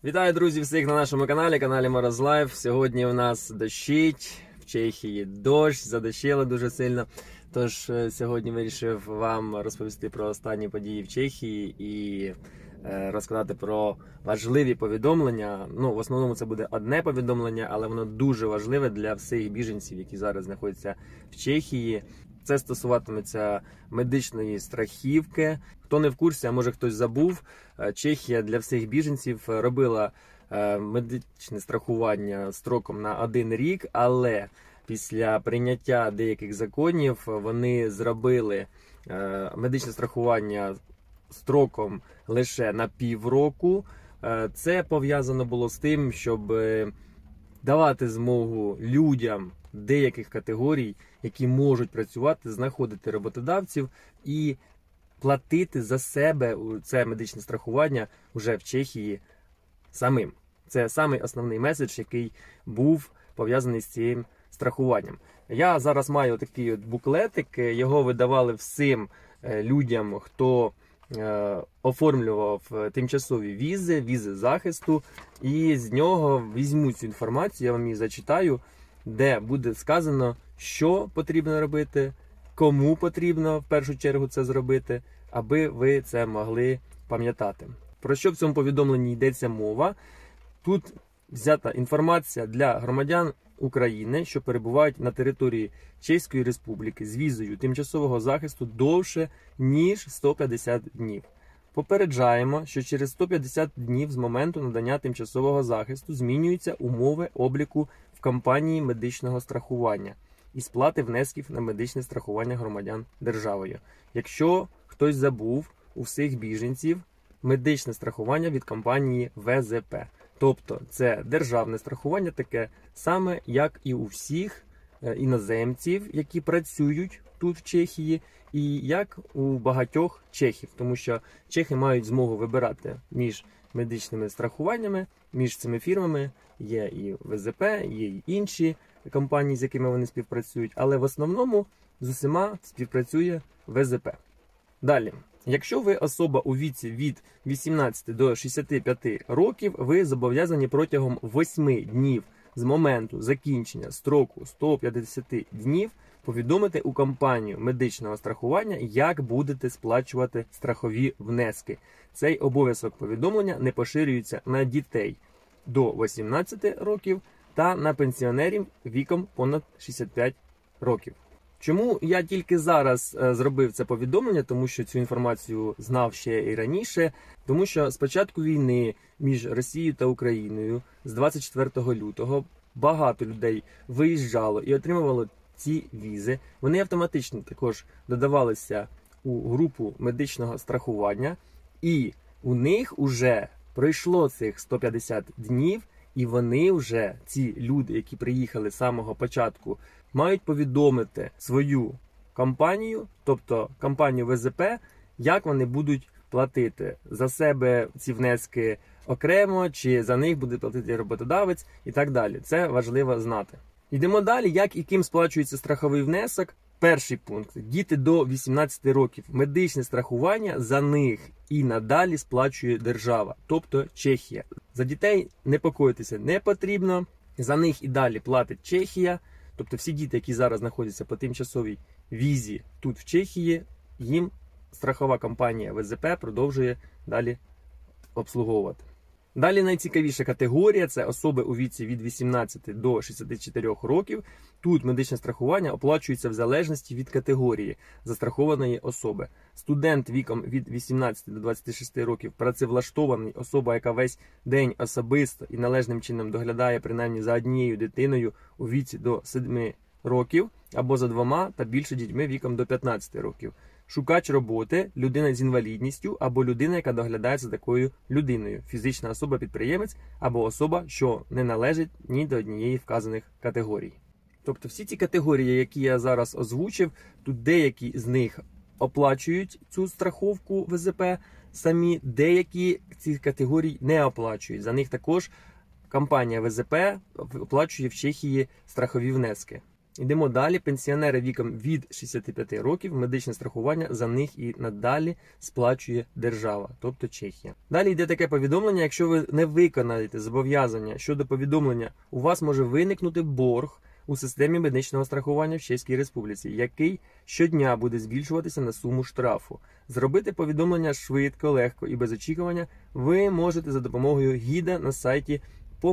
Вітаю, друзі, всіх на нашому каналі Мороз Лайф. Сьогодні у нас дощить, в Чехії дощ, задощило дуже сильно. Тож сьогодні вирішив вам розповісти про останні події в Чехії і розказати про важливі повідомлення. В основному це буде одне повідомлення, але воно дуже важливе для всіх біженців, які зараз знаходяться в Чехії. Це стосуватиметься медичної страхівки. Хто не в курсі, а може хтось забув, Чехія для всіх біженців робила медичне страхування строком на 1 рік, але після прийняття деяких законів вони зробили медичне страхування строком лише на півроку. Це пов'язано було з тим, щоб давати змогу людям деяких категорій, які можуть працювати, знаходити роботодавців і платити за себе це медичне страхування вже в Чехії самим. Це самий основний меседж, який був пов'язаний з цим страхуванням. Я зараз маю такий буклетик, його видавали всім людям, хто оформлював тимчасові візи захисту, і з нього візьму цю інформацію, я вам її зачитаю, де буде сказано, що потрібно робити, кому потрібно в першу чергу це зробити, аби ви це могли пам'ятати. Про що в цьому повідомленні йдеться мова? Тут взята інформація для громадян України, що перебувають на території Чеської Республіки з візою тимчасового захисту довше, ніж 150 днів. Попереджаємо, що через 150 днів з моменту надання тимчасового захисту змінюються умови обліку в компанії медичного страхування і сплати внесків на медичне страхування громадян державою. Якщо хтось забув, у всіх біженців медичне страхування від компанії ВЗП. Тобто це державне страхування таке саме, як і у всіх іноземців, які працюють тут в Чехії, і як у багатьох чехів, тому що чехи мають змогу вибирати між медичними страхуваннями, між цими фірмами. Є і ВЗП, є і інші компанії, з якими вони співпрацюють, але в основному з усіма співпрацює ВЗП. Далі. Якщо ви особа у віці від 18 до 65 років, ви зобов'язані протягом 8 днів з моменту закінчення строку 150 днів повідомити у компанію медичного страхування, як будете сплачувати страхові внески. Цей обов'язок повідомлення не поширюється на дітей до 18 років та на пенсіонерів віком понад 65 років. Чому я тільки зараз зробив це повідомлення, тому що цю інформацію знав ще і раніше, тому що з початку війни між Росією та Україною з 24 лютого багато людей виїжджало і отримувало ці візи. Вони автоматично також додавалися у групу медичного страхування, і у них вже пройшло цих 150 днів, і вони вже, ці люди, які приїхали з самого початку, мають повідомити свою компанію, тобто компанію ВЗП, як вони будуть платити за себе ці внески окремо, чи за них буде платити роботодавець і так далі. Це важливо знати. Йдемо далі, як і ким сплачується страховий внесок. Перший пункт. Діти до 18 років. Медичне страхування за них і надалі сплачує держава, тобто Чехія. За дітей непокоїтися не потрібно, за них і далі платить Чехія. Тобто всі діти, які зараз знаходяться по тимчасовій візі тут в Чехії, їм страхова компанія ВЗП продовжує далі обслуговувати. Далі найцікавіша категорія – це особи у віці від 18 до 64 років. Тут медичне страхування оплачується в залежності від категорії застрахованої особи. Студент віком від 18 до 26 років, працевлаштований, особа, яка весь день особисто і належним чином доглядає принаймні за однією дитиною у віці до 7 років, або за 2 та більше дітьми віком до 15 років. Шукач роботи, людина з інвалідністю або людина, яка доглядає за такою людиною, фізична особа-підприємець або особа, що не належить ні до однієї вказаних категорій. Тобто всі ці категорії, які я зараз озвучив, тут деякі з них оплачують цю страховку ВЗП самі, деякі ці категорії не оплачують. За них також компанія ВЗП оплачує в Чехії страхові внески. Йдемо далі. Пенсіонери віком від 65 років, медичне страхування за них і надалі сплачує держава, тобто Чехія. Далі йде таке повідомлення: якщо ви не виконаєте зобов'язання щодо повідомлення, у вас може виникнути борг у системі медичного страхування в Чеській Республіці, який щодня буде збільшуватися на суму штрафу. Зробити повідомлення швидко, легко і без очікування ви можете за допомогою гіда на сайті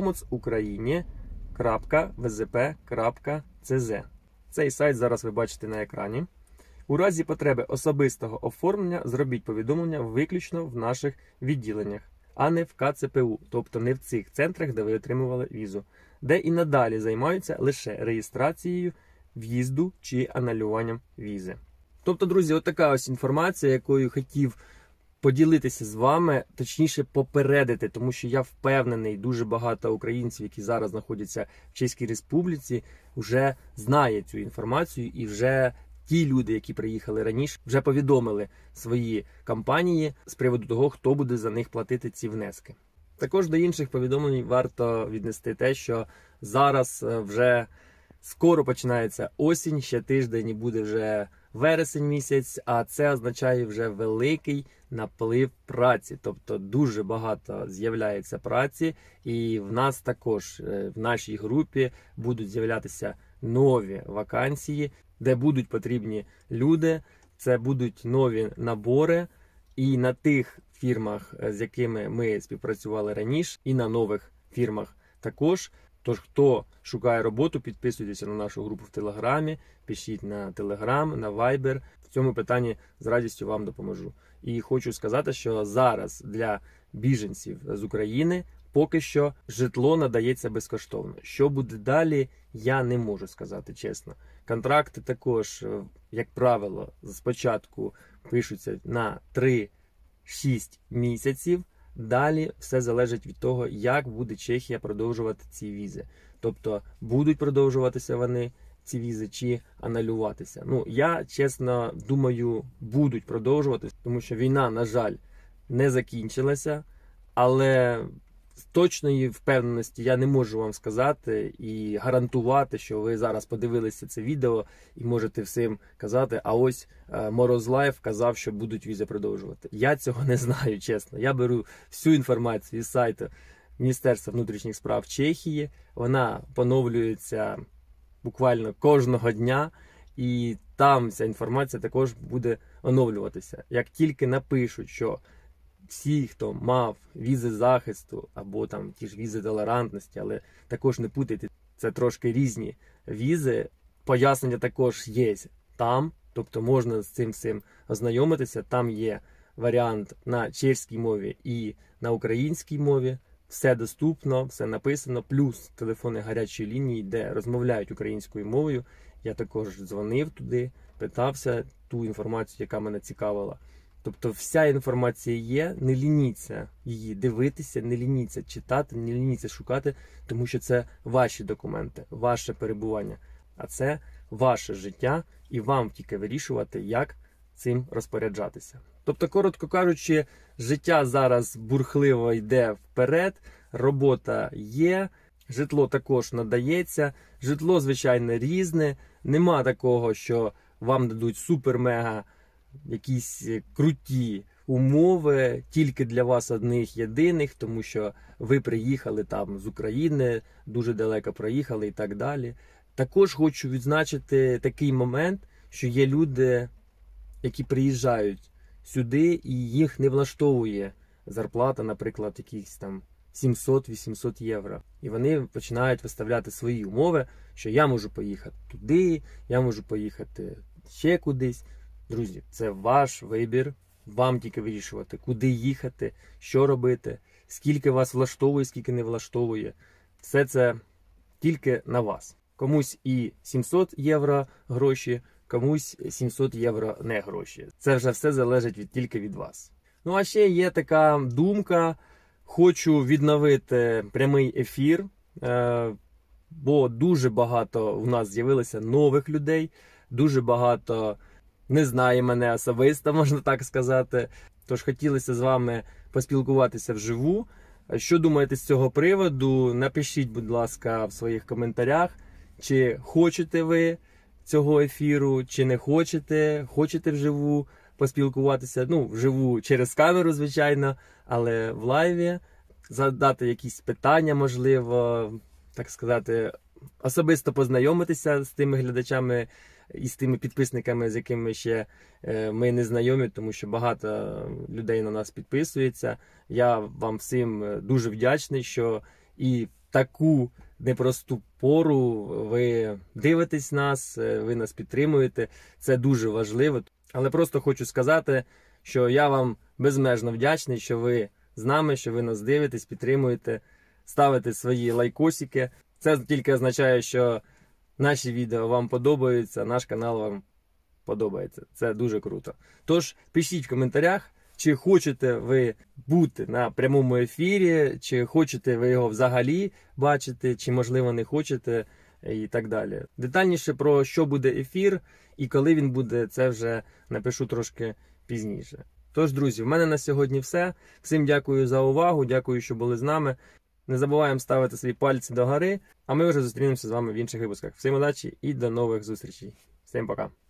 pomocukrainie.vzp.cz. Цей сайт зараз ви бачите на екрані. У разі потреби особистого оформлення зробіть повідомлення виключно в наших відділеннях, а не в КЦПУ, тобто не в цих центрах, де ви отримували візу, де і надалі займаються лише реєстрацією в'їзду чи анулюванням візи. Тобто, друзі, отака ось інформація, якою хотів поділитися з вами, точніше попередити, тому що я впевнений, дуже багато українців, які зараз знаходяться в Чеській Республіці, вже знає цю інформацію, і вже ті люди, які приїхали раніше, вже повідомили свої компанії з приводу того, хто буде за них платити ці внески. Також до інших повідомлень варто віднести те, що зараз вже скоро починається осінь, ще тиждень і буде вже вересень місяць, а це означає вже великий наплив праці. Тобто дуже багато з'являється праці, і в нас також, в нашій групі, будуть з'являтися нові вакансії, де будуть потрібні люди, це будуть нові набори, і на тих фірмах, з якими ми співпрацювали раніше, і на нових фірмах також. Тож, хто шукає роботу, підписуйтесь на нашу групу в Телеграмі, пишіть на Телеграм, на Вайбер. В цьому питанні з радістю вам допоможу. І хочу сказати, що зараз для біженців з України поки що житло надається безкоштовно. Що буде далі, я не можу сказати чесно. Контракти також, як правило, спочатку пишуться на 3-6 місяців. Далі все залежить від того, як буде Чехія продовжувати ці візи. Тобто, будуть продовжуватися вони, ці візи, чи анулюватися. Ну, я, чесно, думаю, будуть продовжуватися, тому що війна, на жаль, не закінчилася, але з точної впевненості я не можу вам сказати і гарантувати, що ви зараз подивилися це відео і можете всім казати, а ось Морозлайф казав, що будуть візи продовжувати. Я цього не знаю, чесно. Я беру всю інформацію із сайту Міністерства внутрішніх справ Чехії. Вона поновлюється буквально кожного дня, і там ця інформація також буде оновлюватися. Як тільки напишуть, що всі, хто мав візи захисту або там ті ж візи толерантності, але також не путайте, це трошки різні візи, пояснення також є там, тобто можна з цим всім ознайомитися, там є варіант на чеській мові і на українській мові, все доступно, все написано, плюс телефони гарячої лінії, де розмовляють українською мовою. Я також дзвонив туди, питався ту інформацію, яка мене цікавила. Тобто вся інформація є, не лініться її дивитися, не лініться читати, не лініться шукати, тому що це ваші документи, ваше перебування, а це ваше життя, і вам тільки вирішувати, як цим розпоряджатися. Тобто, коротко кажучи, життя зараз бурхливо йде вперед, робота є, житло також надається, житло, звичайно, різне, нема такого, що вам дадуть супер-мега якісь круті умови тільки для вас одних єдиних, тому що ви приїхали там з України, дуже далеко проїхали і так далі. Також хочу відзначити такий момент, що є люди, які приїжджають сюди і їх не влаштовує зарплата, наприклад, якихось там 700-800 євро. І вони починають виставляти свої умови, що я можу поїхати туди, я можу поїхати ще кудись. Друзі, це ваш вибір, вам тільки вирішувати, куди їхати, що робити, скільки вас влаштовує, скільки не влаштовує. Все це тільки на вас. Комусь і 700 євро гроші, комусь 700 євро не гроші. Це вже все залежить тільки від вас. Ну а ще є така думка, хочу відновити прямий ефір, бо дуже багато у нас з'явилося нових людей, дуже багато не знає мене особисто, можна так сказати. Тож хотілося з вами поспілкуватися вживу. Що думаєте з цього приводу? Напишіть, будь ласка, в своїх коментарях. чи хочете ви цього ефіру, чи не хочете, хочете вживу поспілкуватися, ну, вживу через камеру, звичайно, але в лайві, задати якісь питання, можливо, так сказати, особисто познайомитися з тими глядачами і з тими підписниками, з якими ще ми не знайомі, тому що багато людей на нас підписується. Я вам всім дуже вдячний, що і таку непросту пору ви дивитесь нас, ви нас підтримуєте. Це дуже важливо. Але просто хочу сказати, що я вам безмежно вдячний, що ви з нами, що ви нас дивитесь, підтримуєте, ставите свої лайкосики. Це тільки означає, що наші відео вам подобаються, наш канал вам подобається. Це дуже круто. Тож, пишіть в коментарях, чи хочете ви бути на прямому ефірі, чи хочете ви його взагалі бачити, чи, можливо, не хочете, і так далі. Детальніше про що буде ефір і коли він буде, це вже напишу трошки пізніше. Тож, друзі, в мене на сьогодні все. Всім дякую за увагу, дякую, що були з нами. Не забуваємо ставити свої пальці догори, а ми вже зустрінемося з вами в інших випусках. Всім удачі і до нових зустрічей. Всім пока!